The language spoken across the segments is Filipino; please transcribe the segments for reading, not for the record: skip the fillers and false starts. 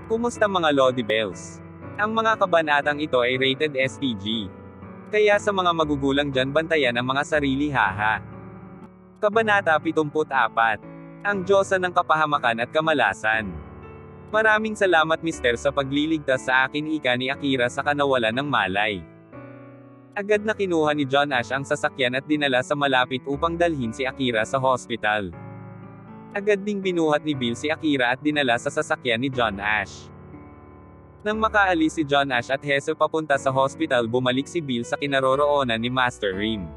Kumusta mga Lodi Bells? Ang mga kabanatang ito ay rated SPG. Kaya sa mga magugulang dyan bantayan ang mga sarili haha. Kabanata 74. Ang Diyosa ng Kapahamakan at Kamalasan. Maraming salamat Mister sa pagliligtas sa akin, ika ni Akira sa kanawalan ng malay. Agad na kinuha ni John Ash ang sasakyan at dinala sa malapit upang dalhin si Akira sa hospital. Agad ding binuhat ni Bill si Akira at dinala sa sasakyan ni John Ash. Nang makaalis si John Ash at Hesse papunta sa hospital, bumalik si Bill sa kinaroroonan ni Master Reem.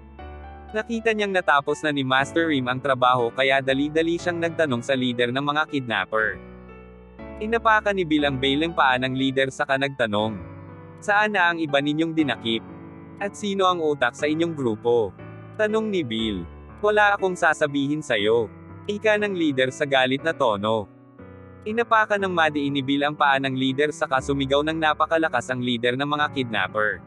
Nakita niyang natapos na ni Master Reem ang trabaho kaya dali-dali siyang nagtanong sa leader ng mga kidnapper. Inapakan ni Bill ang baileng paa ng leader saka nagtanong, "Saan na ang iba ninyong dinakip? At sino ang utak sa inyong grupo?" Tanong ni Bill. "Wala akong sasabihin sa'yo," ika ng leader sa galit na tono. Inapakan ng madiin ni Bill ang paa ng leader saka sumigaw ng napakalakas ang leader ng mga kidnapper.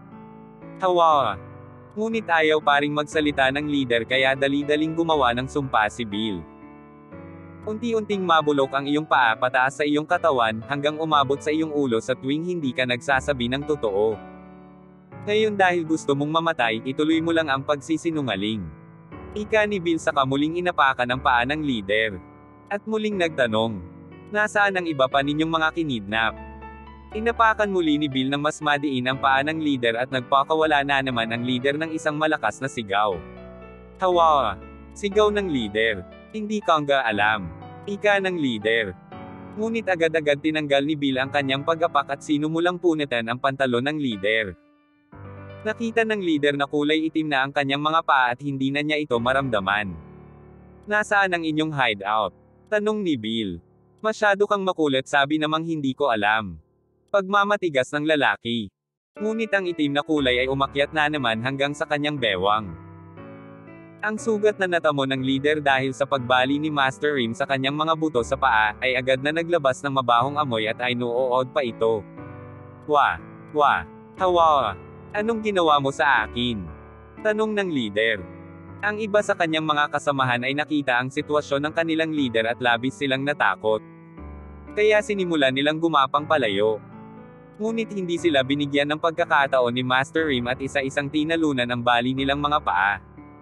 Hawa! Ngunit ayaw paring magsalita ng leader kaya dali-daling gumawa ng sumpa si Bill. Unti-unting mabulok ang iyong paa pataas sa iyong katawan hanggang umabot sa iyong ulo sa tuwing hindi ka nagsasabi ng totoo. Ngayon dahil gusto mong mamatay, ituloy mo lang ang pagsisinungaling. Ika ni Bill saka muling inapakan ang paa ng leader. At muling nagtanong, "Nasaan ang iba pa ninyong mga kinidnap?" Inapakan muli ni Bill ng mas madiin ang paa ng leader at nagpakawala na naman ang leader ng isang malakas na sigaw. Hawa! Sigaw ng leader. Hindi ko nga alam. Ika ng leader. Ngunit agad-agad tinanggal ni Bill ang kanyang pag-apak at sinumulang punitan ang pantalon ng leader. Nakita ng leader na kulay itim na ang kanyang mga paa at hindi na niya ito maramdaman. "Nasaan ang inyong hideout?" Tanong ni Bill. "Masyado kang makulit, sabi namang hindi ko alam." Pagmamatigas ng lalaki. Ngunit ang itim na kulay ay umakyat na naman hanggang sa kanyang bewang. Ang sugat na natamo ng leader dahil sa pagbali ni Master Reem sa kanyang mga buto sa paa, ay agad na naglabas ng mabahong amoy at ay nuood pa ito. Hawa! Anong ginawa mo sa akin?" Tanong ng leader. Ang iba sa kanyang mga kasamahan ay nakita ang sitwasyon ng kanilang leader at labis silang natakot. Kaya sinimulan nilang gumapang palayo. Ngunit hindi sila binigyan ng pagkakataon ni Master Reem at isa-isang tinalunan ang bali nilang mga paa.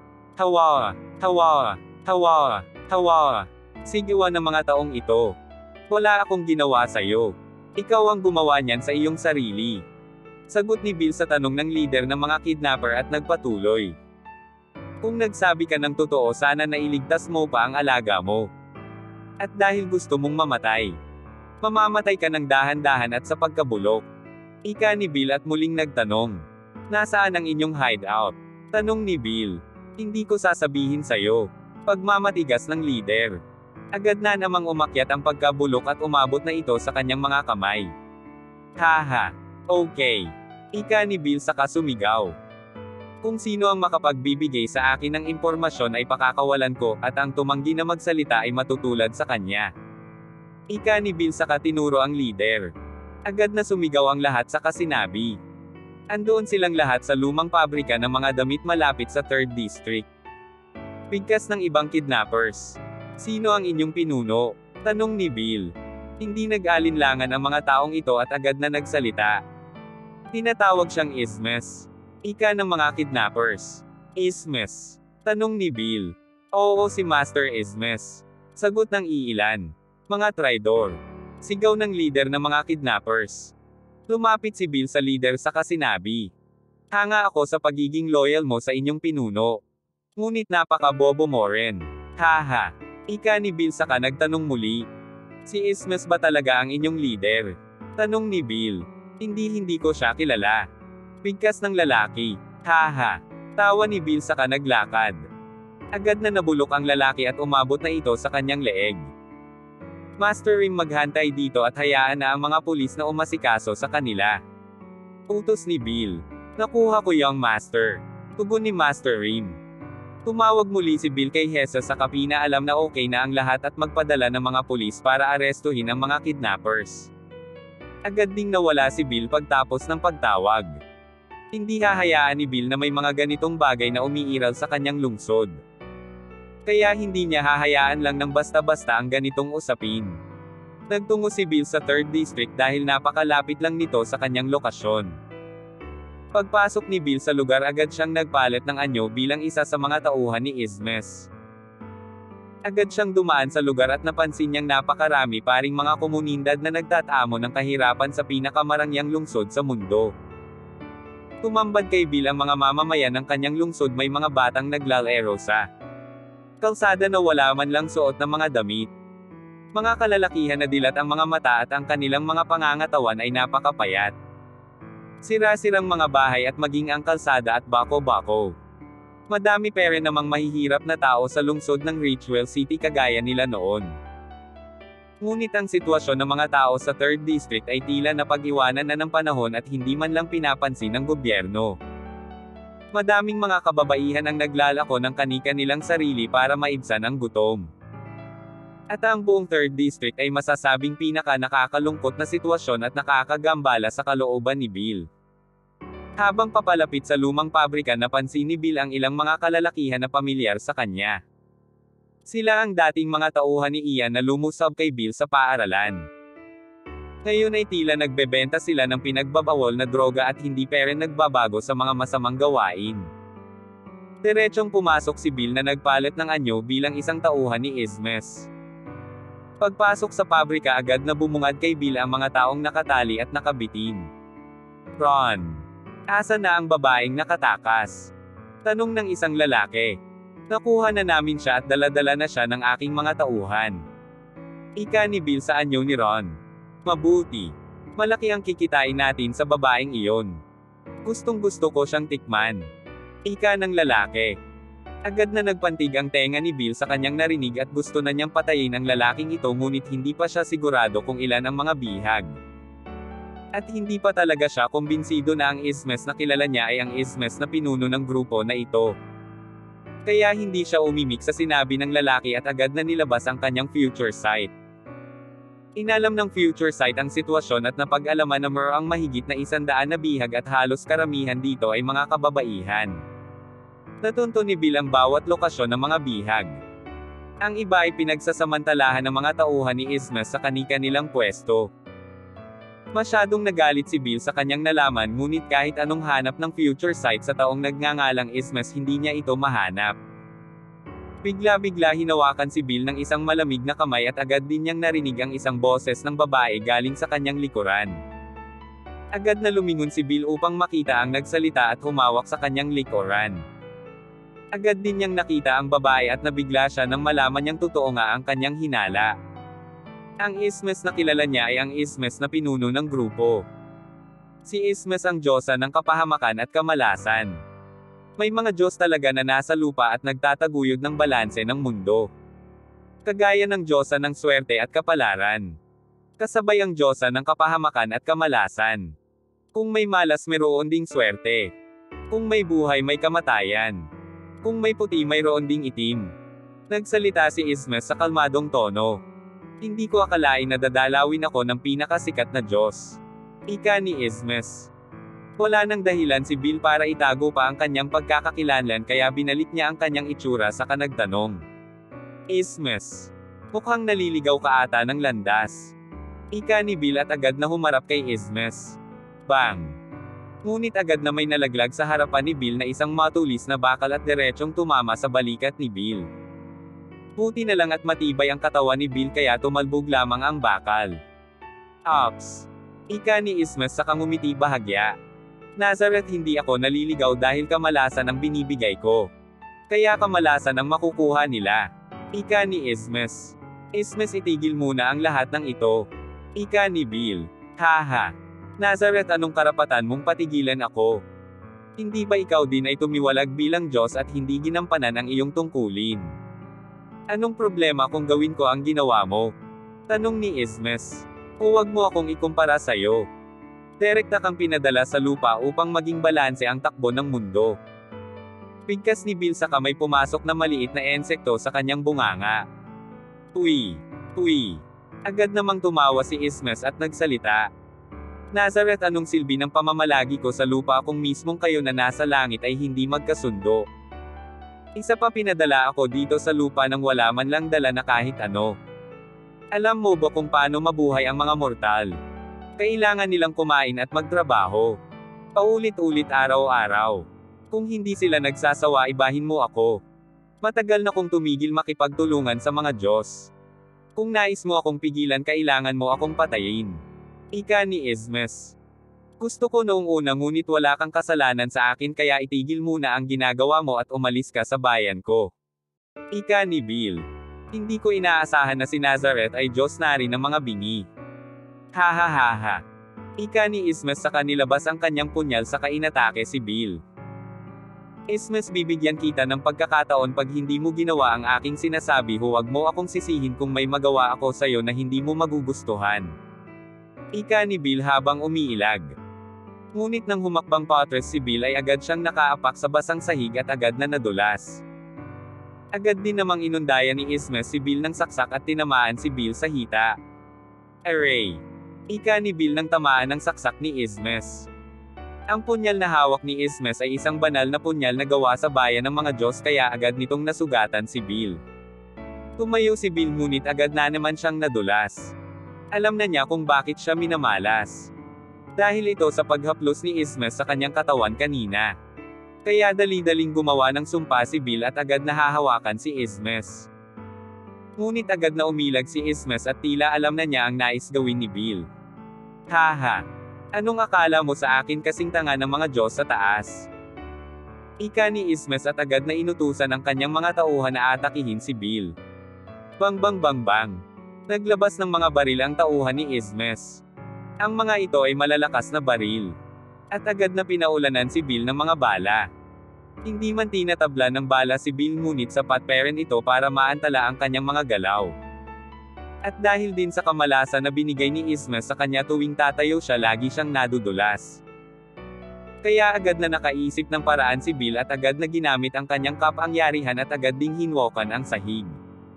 Hawa! Sigawan ng mga taong ito. "Wala akong ginawa sa'yo. Ikaw ang gumawa niyan sa iyong sarili." Sagot ni Bill sa tanong ng leader ng mga kidnapper at nagpatuloy. "Kung nagsabi ka ng totoo, sana nailigtas mo pa ang alaga mo. At dahil gusto mong mamatay, mamamatay ka ng dahan-dahan at sa pagkabulok." Ika ni Bill at muling nagtanong, "Nasaan ang inyong hideout?" Tanong ni Bill. "Hindi ko sasabihin sa'yo." Pagmamatigas ng leader. Agad na namang umakyat ang pagkabulok at umabot na ito sa kanyang mga kamay. Haha! Okay. Ika ni Bill saka sumigaw. "Kung sino ang makapagbibigay sa akin ng impormasyon ay pakakawalan ko, at ang tumanggi na magsalita ay matutulad sa kanya." Ika ni Bill saka tinuro ang leader. Agad na sumigaw ang lahat saka sinabi. Andoon silang lahat sa lumang pabrika ng mga damit malapit sa 3rd District. Bigkas ng ibang kidnappers. "Sino ang inyong pinuno?" Tanong ni Bill. Hindi nag-alinlangan ang mga taong ito at agad na nagsalita. Tinatawag siyang Ismes. Ika ng mga kidnappers. "Ismes?" Tanong ni Bill. "Oo, si Master Ismes." Sagot ng iilan. "Mga traidor." Sigaw ng leader ng mga kidnappers. Lumapit si Bill sa leader saka sinabi, "Hanga ako sa pagiging loyal mo sa inyong pinuno. Ngunit napaka-bobo mo rin." Haha. Ika ni Bill saka nagtanong muli. "Si Ismes ba talaga ang inyong leader?" Tanong ni Bill. Hindi ko siya kilala." Bigkas ng lalaki. Haha. Tawa ni Bill saka naglakad. Agad na nabulok ang lalaki at umabot na ito sa kanyang leeg. "Master Reem, maghantay dito at hayaan na ang mga pulis na umasikaso sa kanila." Utos ni Bill. "Nakuha ko yung Master." Tugon ni Master Reem. Tumawag muli si Bill kay Hesse saka pinaalam na okay na ang lahat at magpadala ng mga pulis para arestuhin ang mga kidnappers. Agad ding nawala si Bill pagtapos ng pagtawag. Hindi hahayaan ni Bill na may mga ganitong bagay na umiiral sa kanyang lungsod. Kaya hindi niya hahayaan lang ng basta-basta ang ganitong usapin. Nagtungo si Bill sa 3rd District dahil napakalapit lang nito sa kanyang lokasyon. Pagpasok ni Bill sa lugar agad siyang nagpalit ng anyo bilang isa sa mga tauhan ni Ismes. Agad siyang dumaan sa lugar at napansin niyang napakarami paring mga komunidad na nagtatamo ng kahirapan sa pinakamarangyang lungsod sa mundo. Tumambad kay Bill ang mga mamamayan ng kanyang lungsod, may mga batang naglalaro sa kalsada na wala man lang suot ng mga damit. Mga kalalakihan na dilat ang mga mata at ang kanilang mga pangangatawan ay napakapayat. Sira-sirang mga bahay at maging ang kalsada at bako-bako. Madami pere namang mahihirap na tao sa lungsod ng Richwell City kagaya nila noon. Ngunit ang sitwasyon ng mga tao sa 3rd District ay tila napag-iwanan na ng panahon at hindi man lang pinapansin ng gobyerno. Madaming mga kababaihan ang naglalako ng kani-kanilang sarili para maibsan ang gutom. At ang buong 3rd District ay masasabing pinaka-nakakalungkot na sitwasyon at nakakagambala sa kalooban ni Bill. Habang papalapit sa lumang pabrika, napansin ni Bill ang ilang mga kalalakihan na pamilyar sa kanya. Sila ang dating mga tauhan ni Ian na lumusab kay Bill sa paaralan. Ngayon ay tila nagbebenta sila ng pinagbabawal na droga at hindi pa rin nagbabago sa mga masamang gawain. Diretsong pumasok si Bill na nagpalit ng anyo bilang isang tauhan ni Ismes. Pagpasok sa pabrika, agad na bumungad kay Bill ang mga taong nakatali at nakabitin. "Ron, asa na ang babaeng nakatakas?" tanong ng isang lalaki. "Nakuha na namin siya at dala-dala na siya ng aking mga tauhan," ika ni Bill sa anyo ni Ron. "Mabuti. Malaki ang kikitain natin sa babaeng iyon. Gustong-gusto ko siyang tikman," ika ng lalaki. Agad na nagpantig ang tenga ni Bill sa kanyang narinig at gusto na niyang patayin ang lalaking ito, ngunit hindi pa siya sigurado kung ilan ang mga bihag. At hindi pa talaga siya kumbinsido na ang Ismes na kilala niya ay ang Ismes na pinuno ng grupo na ito. Kaya hindi siya umimik sa sinabi ng lalaki at agad na nilabas ang kanyang future sight. Inalam ng future sight ang sitwasyon at napag-alaman na mayroong mahigit na 100 na bihag at halos karamihan dito ay mga kababaihan. Natunto ni Bill ang bawat lokasyon ng mga bihag. Ang iba ay pinagsasamantalahan ng mga tauhan ni Ismes sa kani-kanilang pwesto. Masyadong nagalit si Bill sa kanyang nalaman, ngunit kahit anong hanap ng future sight sa taong nagngangalang Ismes, hindi niya ito mahanap. Bigla-bigla hinawakan si Bill ng isang malamig na kamay at agad din niyang narinig ang isang boses ng babae galing sa kanyang likuran. Agad na lumingon si Bill upang makita ang nagsalita at humawak sa kanyang likuran. Agad din niyang nakita ang babae at nabigla siya nang malaman niyang totoo nga ang kanyang hinala. Ang Ismes na kilala niya ay ang Ismes na pinuno ng grupo. Si Ismes ang diyosa ng kapahamakan at kamalasan. May mga Diyos talaga na nasa lupa at nagtataguyod ng balanse ng mundo. Kagaya ng diyosa ng swerte at kapalaran. Kasabay ang diyosa ng kapahamakan at kamalasan. Kung may malas, mayroon ding swerte. Kung may buhay, may kamatayan. Kung may puti, mayroon ding itim. Nagsalita si Ismes sa kalmadong tono. "Hindi ko akalain na dadalawin ako ng pinakasikat na Diyos," ika ni Ismes. Wala nang dahilan si Bill para itago pa ang kanyang pagkakakilanlan, kaya binalik niya ang kanyang itsura sa nagtanong. "Ismes, mukhang naliligaw ka ata ng landas," ika ni Bill at agad na humarap kay Ismes. Bang! Ngunit agad na may nalaglag sa harapan ni Bill na isang matulis na bakal at diretsong tumama sa balikat ni Bill. Buti na lang at matibay ang katawan ni Bill kaya tumalbog lamang ang bakal. "Ops!" ika ni Ismes sa ngumiti bahagya. "Nazareth, hindi ako naliligaw dahil kamalasan ang binibigay ko. Kaya kamalasan ang makukuha nila," ika ni Ismes. "Ismes, itigil muna ang lahat ng ito," ika ni Bill. "Haha. Nazareth, anong karapatan mong patigilan ako? Hindi ba ikaw din ay tumiwalag bilang Diyos at hindi ginampanan ang iyong tungkulin? Anong problema kung gawin ko ang ginawa mo?" tanong ni Ismes. "Huwag mo akong ikumpara sa'yo. Direkta kang pinadala sa lupa upang maging balanse ang takbo ng mundo." Bigkas ni Bill sa kamay, pumasok na maliit na insekto sa kanyang bunganga. "Uy! Uy!" Agad namang tumawa si Ismes at nagsalita. "Nazareth, anong silbi ng pamamalagi ko sa lupa kung mismong kayo na nasa langit ay hindi magkasundo? Isa pa, pinadala ako dito sa lupa nang wala man lang dala na kahit ano. Alam mo ba kung paano mabuhay ang mga mortal? Kailangan nilang kumain at magtrabaho. Paulit-ulit araw-araw. Kung hindi sila nagsasawa, ibahin mo ako. Matagal na kong tumigil makipagtulungan sa mga Diyos. Kung nais mo akong pigilan, kailangan mo akong patayin. Ika ni Ismes. Gusto ko noong una, ngunit wala kang kasalanan sa akin, kaya itigil muna ang ginagawa mo at umalis ka sa bayan ko. Ika ni Bill. Hindi ko inaasahan na si Nazareth ay Diyos na rin ng mga bingi. Ha ha ha ha. Ika ni Ismes saka nilabas ang kanyang punyal saka inatake si Bill. Ismes, bibigyan kita ng pagkakataon. Pag hindi mo ginawa ang aking sinasabi, huwag mo akong sisihin kung may magawa ako sa'yo na hindi mo magugustuhan. Ika ni Bill habang umiilag. Ngunit nang humakbang patres si Bill ay agad siyang nakaapak sa basang sahig at agad na nadulas. Agad din namang inundayan ni Ismes si Bill ng saksak at tinamaan si Bill sa hita. Aray! Ika ni Bill nang tamaan ng saksak ni Ismes. Ang punyal na hawak ni Ismes ay isang banal na punyal na gawa sa bayan ng mga Diyos, kaya agad nitong nasugatan si Bill. Tumayo si Bill ngunit agad na naman siyang nadulas. Alam na niya kung bakit siya minamalas. Dahil ito sa paghaplos ni Ismes sa kanyang katawan kanina. Kaya dali-daling gumawa ng sumpa si Bill at agad nahahawakan si Ismes. Ngunit agad na umilag si Ismes at tila alam na niya ang nais gawin ni Bill. Haha! Anong akala mo sa akin, kasing tanga ng mga Diyos sa taas? Ika ni Ismes at agad na inutusan ang kanyang mga tauhan na atakihin si Bill. Bang bang bang bang! Naglabas ng mga baril ang tauhan ni Ismes. Ang mga ito ay malalakas na baril. At agad na pinaulanan si Bill ng mga bala. Hindi man tinatabla ng bala si Bill, ngunit sapat pa rin ito para maantala ang kanyang mga galaw. At dahil din sa kamalasan na binigay ni Ismes sa kanya tuwing tatayo siya, lagi siyang nadudulas. Kaya agad na nakaisip ng paraan si Bill at agad na ginamit ang kanyang kapangyarihan at agad ding hinwokan ang sahig.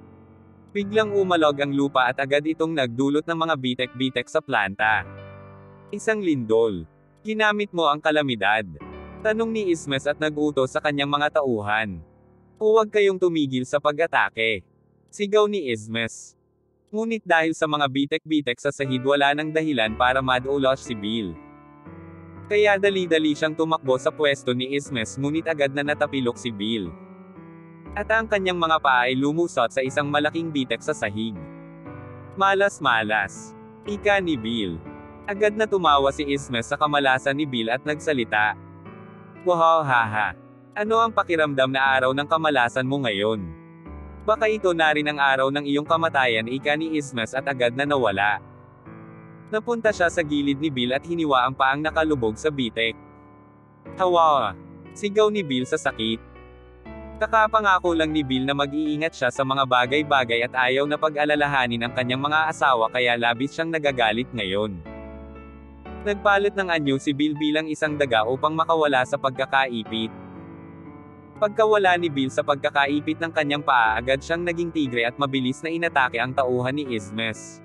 Biglang umalog ang lupa at agad itong nagdulot ng mga bitek-bitek sa planta. Isang lindol. Ginamit mo ang kalamidad. Tanong ni Ismes at nag-utos sa kanyang mga tauhan. Huwag kayong tumigil sa pag-atake. Sigaw ni Ismes. Ngunit dahil sa mga bitek-bitek sa sahig, wala nang dahilan para madulas si Bill. Kaya dali-dali siyang tumakbo sa pwesto ni Ismes, ngunit agad na natapilok si Bill. At ang kanyang mga paa ay lumusot sa isang malaking bitek sa sahig. Malas-malas. Ika ni Bill. Agad na tumawa si Ismes sa kamalasan ni Bill at nagsalita. Wow, haha. Ano ang pakiramdam na araw ng kamalasan mo ngayon? Baka ito na rin ang araw ng iyong kamatayan, ika ni Ismes at agad na nawala. Napunta siya sa gilid ni Bill at hiniwa ang paang nakalubog sa bitek. Hawa! Sigaw ni Bill sa sakit. Kakapangako lang ni Bill na mag-iingat siya sa mga bagay-bagay at ayaw na pag-alalahanin ang kanyang mga asawa, kaya labis siyang nagagalit ngayon. Nagpalit ng anyo si Bill bilang isang daga upang makawala sa pagkakaipit. Pagkawala ni Bill sa pagkakaipit ng kanyang paa, agad siyang naging tigre at mabilis na inatake ang tauhan ni Ismes.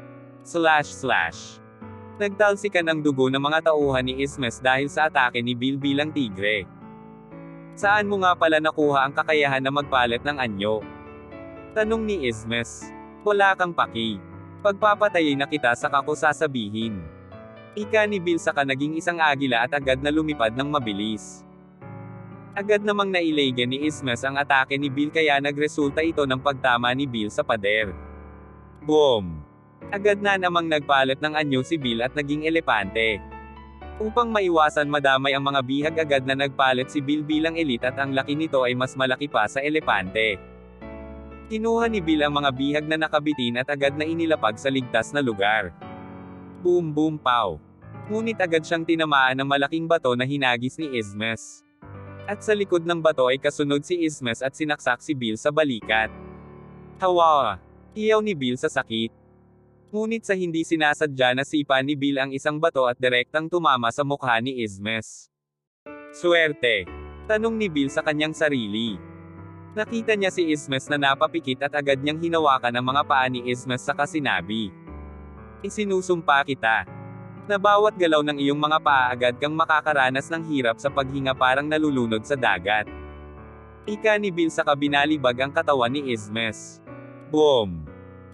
Slash. Nagtalsikan ang dugo ng mga tauhan ni Ismes dahil sa atake ni Bill bilang tigre. Saan mo nga pala nakuha ang kakayahan na magpalit ng anyo? Tanong ni Ismes. Wala kang paki. Pagpapatayin na kita saka ko sasabihin. Ika ni Bill saka naging isang agila at agad na lumipad ng mabilis. Agad namang nailagan ni Ismes ang atake ni Bill, kaya nagresulta ito ng pagtama ni Bill sa pader. Boom! Agad na namang nagpalit ng anyo si Bill at naging elepante. Upang maiwasan madamay ang mga bihag, agad na nagpalit si Bill bilang elite at ang laki nito ay mas malaki pa sa elepante. Kinuha ni Bill ang mga bihag na nakabitin at agad na inilapag sa ligtas na lugar. Boom boom pow! Ngunit agad siyang tinamaan ng malaking bato na hinagis ni Ismes. At sa likod ng bato ay kasunod si Ismes at sinaksak si Bill sa balikat. Hawa! Iyaw ni Bill sa sakit. Ngunit sa hindi sinasadya, nasipa ni Bill ang isang bato at direktang tumama sa mukha ni Ismes. Swerte! Tanong ni Bill sa kanyang sarili. Nakita niya si Ismes na napapikit at agad niyang hinawakan ang mga paa ni Ismes saka sinabi. Isinusumpa kita. Na bawat galaw ng iyong mga paa agad kang makakaranas ng hirap sa paghinga, parang nalulunod sa dagat. Ika ni Bill saka binalibag ang katawan ni Ismes. Boom!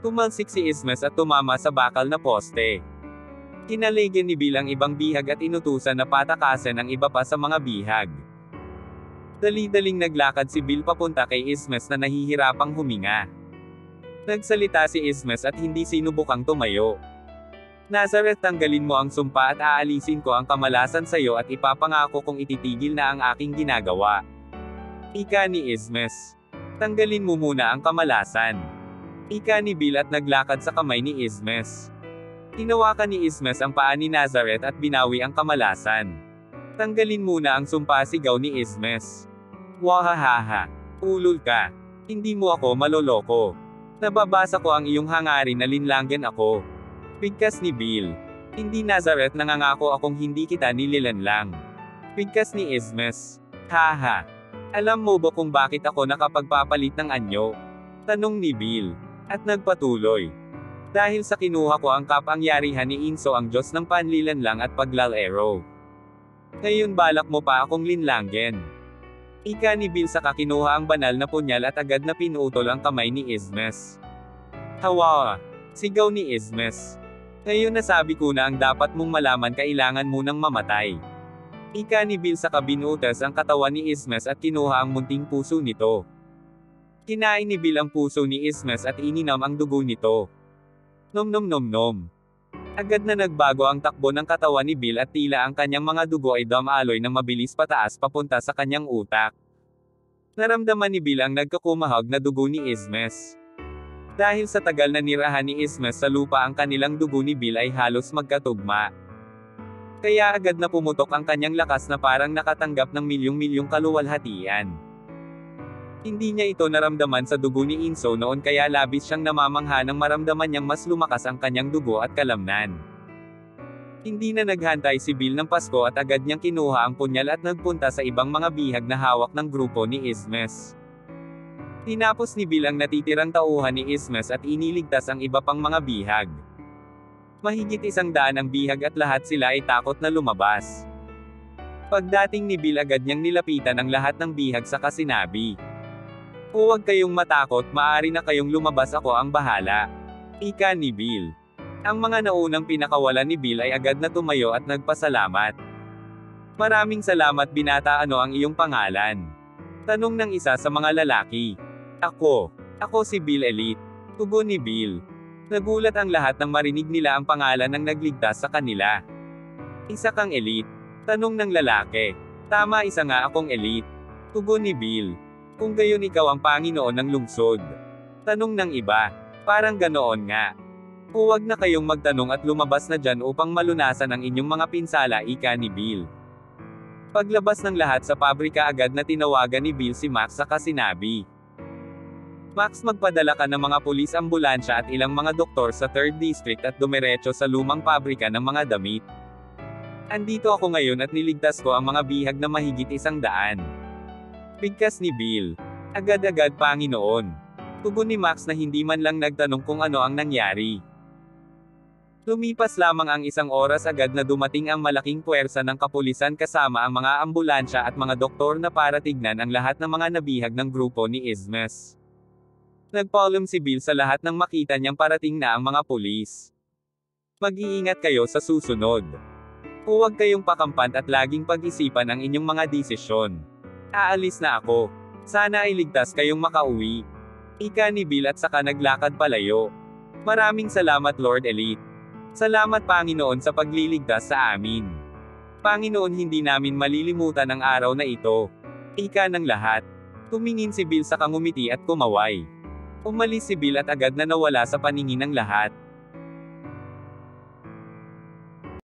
Tumalsik si Ismes at tumama sa bakal na poste. Kinaligyan ni Bill ang ibang bihag at inutusan na patakasan ang iba pa sa mga bihag. Dali-daling naglakad si Bill papunta kay Ismes na nahihirapang huminga. Nagsalita si Ismes at hindi sinubukang tumayo. Nazareth, tanggalin mo ang sumpa at aalisin ko ang kamalasan sa iyo at ipapangako kong ititigil na ang aking ginagawa. Ika ni Ismes. Tanggalin mo muna ang kamalasan. Ika ni Bill at naglakad sa kamay ni Ismes. Tinawakan ni Ismes ang paa ni Nazareth at binawi ang kamalasan. Tanggalin muna ang sumpa, sigaw ni Ismes. Wahahaha. Ulol ka. Hindi mo ako maloloko. Nababasa ko ang iyong hangarin na linlanggan ako. Bigkas ni Bill. Hindi Nazareth, nangangako akong hindi kita nililanlang. Bigkas ni Ismes. Haha. Alam mo ba kung bakit ako nakapagpapalit ng anyo? Tanong ni Bill. At nagpatuloy. Dahil sa kinuha ko ang kapangyarihan ni Inso, ang Diyos ng panlilanlang at paglalaro. Ngayon balak mo pa akong linlanggen. Ika ni Bill, saka kinuha ang banal na punyal at agad na pinutol ang kamay ni Ismes. Hawa! Sigaw ni Ismes. Ngayon nasabi ko na ang dapat mong malaman, kailangan munang mamatay. Ika ni Bill, saka binutas ang katawan ni Ismes at kinuha ang munting puso nito. Kinain ni Bill ang puso ni Ismes at ininom ang dugo nito. Nom nom nom nom. Agad na nagbago ang takbo ng katawan ni Bill at tila ang kanyang mga dugo ay dumaloy ng mabilis pataas papunta sa kanyang utak. Naramdaman ni Bill ang nagkakumahog na dugo ni Ismes. Dahil sa tagal na nirahan ni Ismes sa lupa, ang kanilang dugo ni Bill ay halos magkatugma. Kaya agad na pumutok ang kanyang lakas na parang nakatanggap ng milyong-milyong kaluwalhatian. Hindi niya ito naramdaman sa dugo ni Inso noon, kaya labis siyang namamangha nang maramdaman niyang mas lumakas ang kanyang dugo at kalamnan. Hindi na naghantay si Bill ng Pasko at agad niyang kinuha ang punyal at nagpunta sa ibang mga bihag na hawak ng grupo ni Ismes. Tinapos ni Bill ang natitirang tauhan ni Ismes at iniligtas ang iba pang mga bihag. Mahigit 100 ang bihag at lahat sila ay takot na lumabas. Pagdating ni Bill, agad niyang nilapitan ang lahat ng bihag saka sinabi, "Huwag kayong matakot, maaari na kayong lumabas, ako ang bahala." Ika ni Bill. Ang mga naunang pinakawalan ni Bill ay agad na tumayo at nagpasalamat. "Maraming salamat binata, ano ang iyong pangalan?" Tanong ng isa sa mga lalaki. Ako si Bill Elite." Tugon ni Bill. Nagulat ang lahat nang marinig nila ang pangalan ng nagligtas sa kanila. "Isa kang elite?" Tanong ng lalaki. "Tama, isa nga akong elite." Tugon ni Bill. "Kung gayon, ikaw ang Panginoon ng lungsod?" Tanong ng iba. "Parang ganoon nga." "Huwag na kayong magtanong at lumabas na dyan upang malunasan ang inyong mga pinsala," ika ni Bill. Paglabas ng lahat sa pabrika, agad na tinawagan ni Bill si Max saka sinabi, "Max, magpadala ka ng mga pulis, ambulansya at ilang mga doktor sa 3rd District at dumiretso sa lumang pabrika ng mga damit. Andito ako ngayon at niligtas ko ang mga bihag na mahigit 100. Bigkas ni Bill. "Agad-agad, Panginoon." Tugon ni Max na hindi man lang nagtanong kung ano ang nangyari. Lumipas lamang ang 1 oras, agad na dumating ang malaking puwersa ng kapulisan kasama ang mga ambulansya at mga doktor na para tignan ang lahat ng mga nabihag ng grupo ni Ismes. Nagpaalam si Bill sa lahat nang makita niyang parating na ang mga pulis. "Mag-iingat kayo sa susunod. Huwag kayong pakampant at laging pag-isipan ang inyong mga desisyon. Aalis na ako. Sana ay ligtas kayong makauwi." Ika ni Bill at saka naglakad palayo. "Maraming salamat, Lord Elite. Salamat, Panginoon, sa pagliligtas sa amin. Panginoon, hindi namin malilimutan ang araw na ito." Ika ng lahat. Tumingin si Bill saka ngumiti at kumaway. Umalis si Bill at agad na nawala sa paningin ng lahat.